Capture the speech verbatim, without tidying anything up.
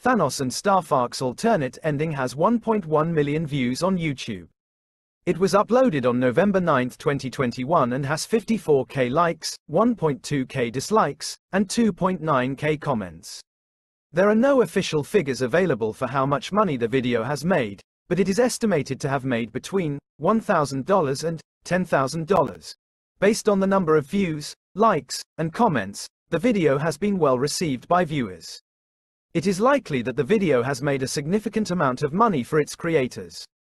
Thanos and Starfox alternate ending has one point one million views on YouTube. It was uploaded on November ninth twenty twenty-one and has fifty-four K likes, one point two K dislikes, and two point nine K comments. There are no official figures available for how much money the video has made, but it is estimated to have made between one thousand dollars and ten thousand dollars. Based on the number of views, likes, and comments, the video has been well received by viewers. It is likely that the video has made a significant amount of money for its creators.